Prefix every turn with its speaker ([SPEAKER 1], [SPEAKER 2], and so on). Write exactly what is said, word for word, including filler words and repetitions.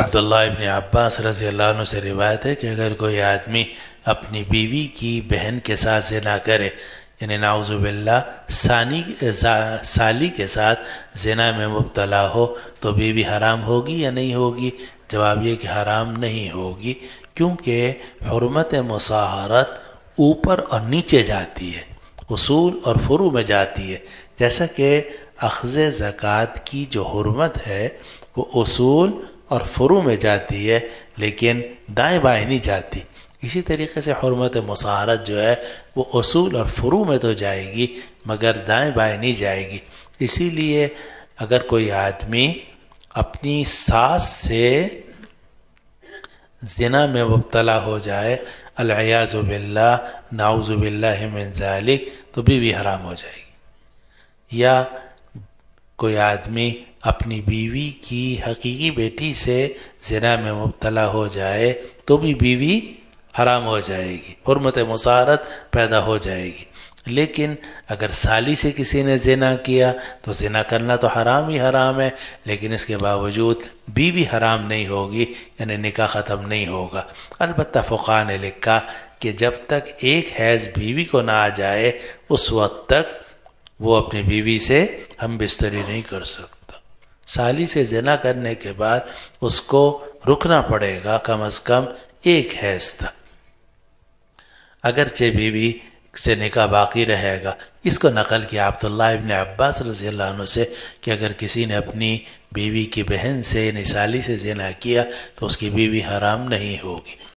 [SPEAKER 1] عبداللہ ابن عباس رضی اللہ عنہ سے روایت ہے کہ اگر کوئی آدمی اپنی بیوی کی بہن کے ساتھ زنا کرے، یعنی نعوذ باللہ ثانی سالی کے ساتھ زنا میں مبتلا ہو، تو بیوی حرام ہوگی یا نہیں ہوگی؟ جواب یہ کہ حرام نہیں ہوگی، کیونکہ حرمت مصاہرت اوپر اور نیچے جاتی ہے، اصول اور فروع میں جاتی ہے. جیسا کہ اخذ زکوٰۃ کی جو حرمت ہے وہ اصول اور فروع میں جاتی ہے لیکن دائیں بائیں نہیں جاتی، اسی طریقے سے حرمت مصاہرت جو ہے وہ اصول اور فروع میں تو جائے گی مگر دائیں بائیں نہیں جائے گی. اسی لیے اگر کوئی آدمی اپنی ساس سے زنا میں مبتلا ہو جائے، العیاذ باللہ، نعوذ باللہ من ذالک، تو بیوی حرام ہو جائے گی. یا کوئی آدمی اپنی بیوی کی حقیقی بیٹی سے زنا میں مبتلا ہو جائے تو بھی بیوی حرام ہو جائے گی، حرمت مصاہرت پیدا ہو جائے گی. لیکن اگر سالی سے کسی نے زنا کیا تو زنا کرنا تو حرام ہی حرام ہے، لیکن اس کے باوجود بیوی حرام نہیں ہوگی، یعنی نکاح ختم نہیں ہوگا. البتہ فقہاء نے لکھا کہ جب تک ایک حیض بیوی کو نہ آ جائے اس وقت تک وہ اپنی بیوی سے ہم بستری نہیں کر سکتا. سالی سے زنا کرنے کے بعد اس کو رکنا پڑے گا کم از کم ایک حیض تک، اگرچہ بیوی سے نکاح باقی رہے گا. اس کو نقل کیا عبداللہ ابن عباس رضی اللہ عنہ سے کہ اگر کسی نے اپنی بیوی کی بہن سے یعنی سالی سے زنا کیا تو اس کی بیوی حرام نہیں ہوگی.